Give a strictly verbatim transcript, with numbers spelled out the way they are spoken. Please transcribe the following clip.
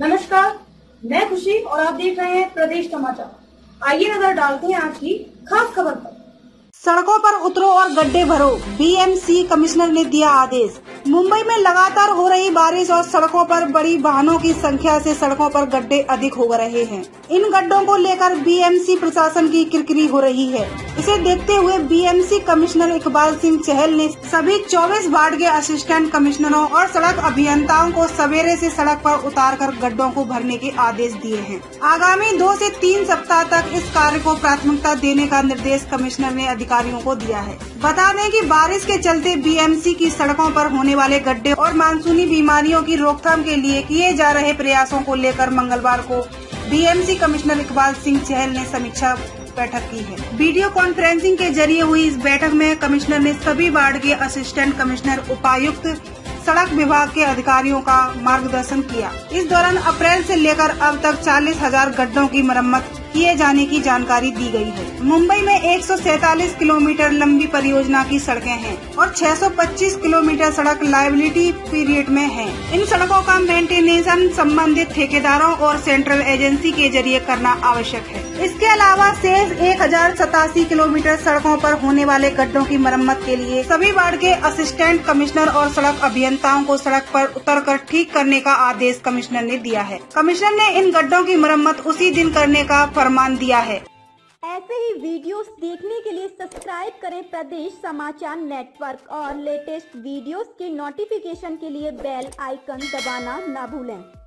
नमस्कार, मैं खुशी और आप देख रहे हैं प्रदेश समाचार। आइए नजर डालते हैं आज की खास खबर पर। सड़कों पर उतरो और गड्ढे भरो, बीएमसी कमिश्नर ने दिया आदेश। मुंबई में लगातार हो रही बारिश और सड़कों पर बड़ी वाहनों की संख्या से सड़कों पर गड्ढे अधिक हो रहे हैं। इन गड्ढों को लेकर बीएमसी प्रशासन की किरकिरी हो रही है। इसे देखते हुए बीएमसी कमिश्नर इकबाल सिंह चहल ने सभी चौबीस वार्ड के असिस्टेंट कमिश्नरों और सड़क अभियंताओं को सवेरे से सड़क पर उतारकर गड्ढों को भरने के आदेश दिए हैं। आगामी दो से तीन सप्ताह तक इस कार्य को प्राथमिकता देने का निर्देश कमिश्नर ने अधिकारियों को दिया है। बता दें कि बारिश के चलते बीएमसी की सड़कों पर होने वाले गड्ढे और मानसूनी बीमारियों की रोकथाम के लिए किए जा रहे प्रयासों को लेकर मंगलवार को बीएमसी कमिश्नर इकबाल सिंह चहल ने समीक्षा बैठक की है। वीडियो कॉन्फ्रेंसिंग के जरिए हुई इस बैठक में कमिश्नर ने सभी वार्ड के असिस्टेंट कमिश्नर, उपायुक्त, सड़क विभाग के अधिकारियों का मार्गदर्शन किया। इस दौरान अप्रैल से लेकर अब तक चालीस हजार गड्ढों की मरम्मत किए जाने की जानकारी दी गई है। मुंबई में एक सौ सैतालीस किलोमीटर लंबी परियोजना की सड़कें हैं और छह सौ पच्चीस किलोमीटर सड़क लायबिलिटी पीरियड में है। इन सड़कों का मेंटेनेंस संबंधित ठेकेदारों और सेंट्रल एजेंसी के जरिए करना आवश्यक है। इसके अलावा शेष एक हजार सतासी किलोमीटर सड़कों पर होने वाले गड्ढों की मरम्मत के लिए सभी वार्ड के असिस्टेंट कमिश्नर और सड़क अभियंताओं को सड़क पर उतरकर ठीक करने का आदेश कमिश्नर ने दिया है। कमिश्नर ने इन गड्ढों की मरम्मत उसी दिन करने का फरमान दिया है। ऐसे ही वीडियोस देखने के लिए सब्सक्राइब करें प्रदेश समाचार नेटवर्क और लेटेस्ट वीडियोस के नोटिफिकेशन के लिए बेल आइकन दबाना न भूलें।